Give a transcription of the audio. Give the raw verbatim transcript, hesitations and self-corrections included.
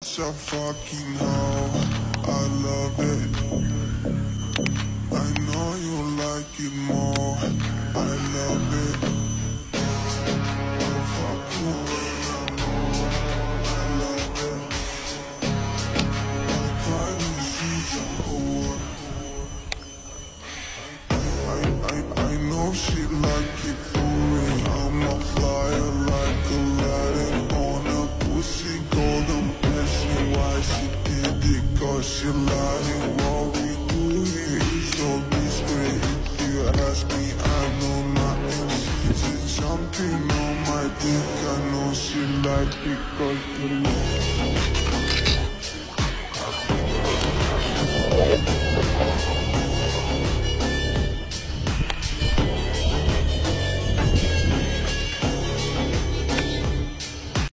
So fucking how I love it. I know you like it more. I love it. I fuck you when I know. I love it. I kinda see your whore. I, I, I know she like it for me. I'm a flyer like Aladdin on a pussy golden blessing. Why she did it? Cause she lying. What we do here is so discreet. If you ask me, I know nothing. She's jumping on my dick. I know she like it cause you love.